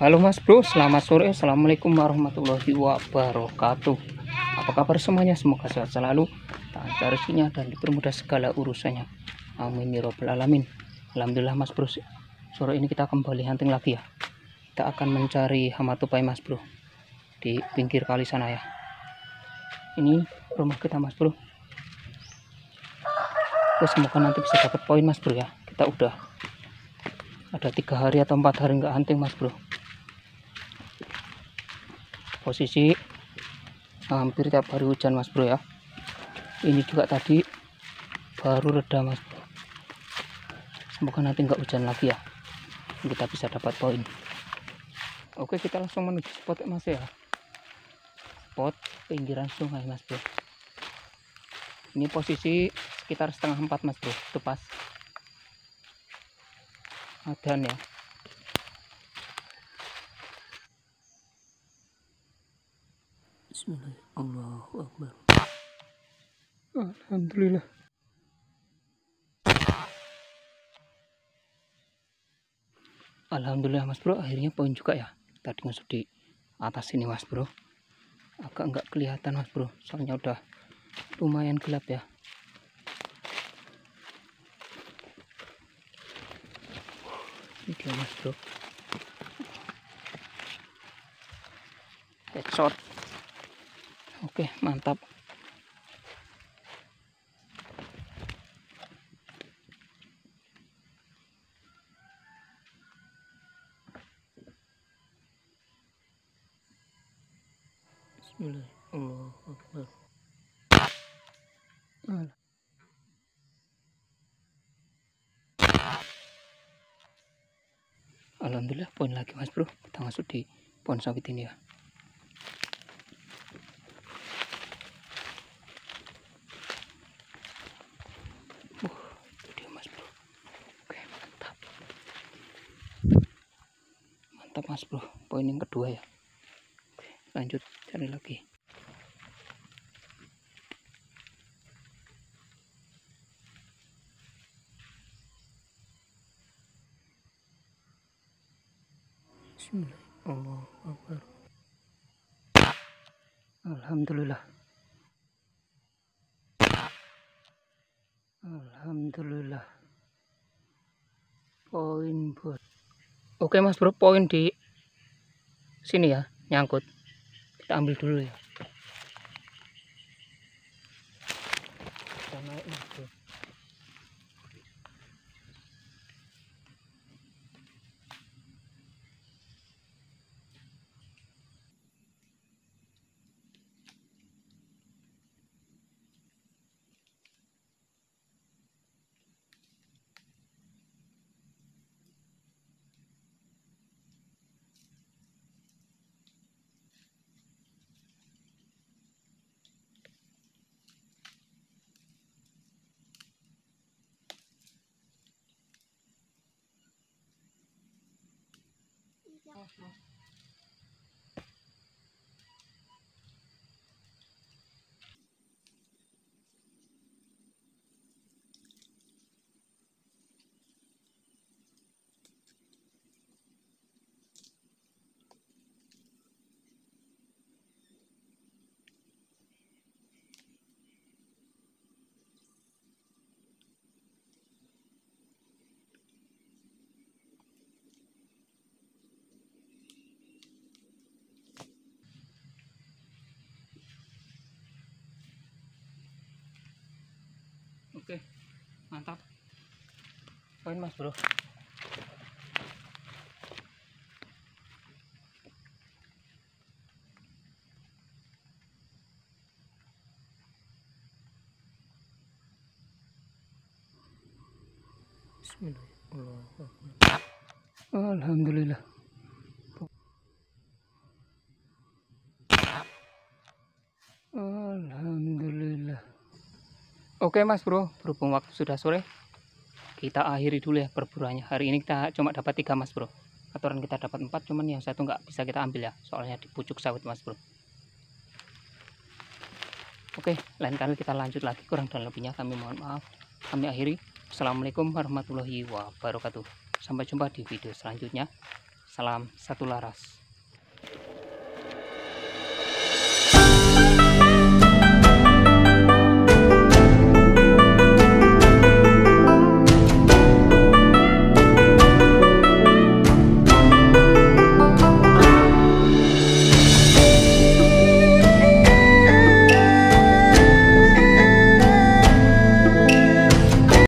Halo Mas Bro, selamat sore. Assalamualaikum warahmatullahi wabarakatuh. Apa kabar semuanya? Semoga sehat selalu, lancar rezekinya dan dipermudah segala urusannya. Amin ya robbal alamin. Alhamdulillah Mas Bro. Sore ini kita kembali hunting lagi ya. Kita akan mencari hama tupai Mas Bro di pinggir kali sana ya. Ini rumah kita Mas Bro. Oke, semoga nanti bisa dapat poin Mas Bro ya. Kita udah ada 3 hari atau 4 hari nggak hunting Mas Bro. Posisi hampir tiap hari hujan Mas Bro ya. Ini juga tadi baru reda Mas Bro. Semoga nanti nggak hujan lagi ya, kita bisa dapat poin. Oke, kita langsung menuju spot Mas ya. Spot pinggiran sungai Mas Bro. Ini posisi sekitar setengah 4 Mas Bro. Itu pas adan ya. Bismillahirrahmanirrahim. Alhamdulillah. Alhamdulillah Mas Bro, akhirnya poin juga ya. Tadi masuk di atas ini Mas Bro. Agak nggak kelihatan Mas Bro, soalnya udah lumayan gelap ya. Ini dia Mas Bro. Headshot. Oke, mantap. Bismillahirrahmanirrahim. Alhamdulillah poin lagi Mas Bro. Kita masuk di pohon sawit ini ya. Itu dia Mas Bro. Oke, mantap. Mantap Mas Bro. Poin yang kedua ya. Oke, lanjut cari lagi. Bismillahirrahmanirrahim. Alhamdulillah. Alhamdulillah. Poin bos. Oke Mas Bro, poin di sini ya, nyangkut. Kita ambil dulu ya. Kita naik Mas Bro. Oke, mantap. Poin Mas Bro. Bismillahirrahmanirrahim. Alhamdulillah. Alhamdulillah. Oke Mas Bro, berhubung waktu sudah sore, kita akhiri dulu ya perburuannya. Hari ini kita cuma dapat 3 Mas Bro. Aturan kita dapat 4, cuman yang satu nggak bisa kita ambil ya, soalnya di pucuk sawit Mas Bro. Oke, lain kali kita lanjut lagi. Kurang dan lebihnya kami mohon maaf. Kami akhiri. Assalamualaikum warahmatullahi wabarakatuh. Sampai jumpa di video selanjutnya. Salam satu laras.